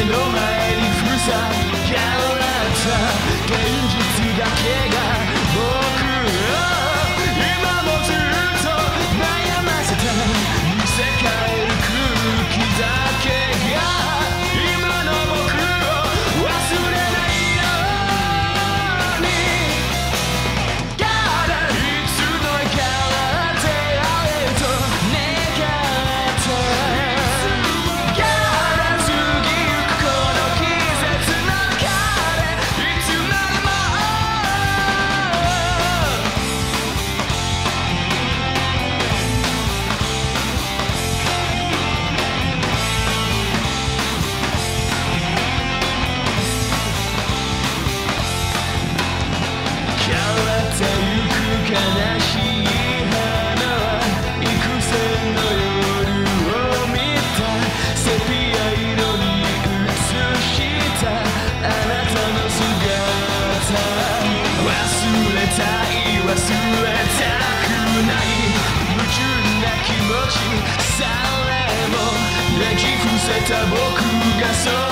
目の前にふさがった現実だけが僕を今もずっと悩ませた見せかえる空気だけが今の僕を忘れないようにただいつの日から出会えると願ったから過ぎゆくこの季節の中でいつまでも変わってゆく悲しい花は幾千の夜を見たセピア色に映したあなたの姿忘れたい忘れたくない矛盾な気持ちさえもねじ伏せた僕がそう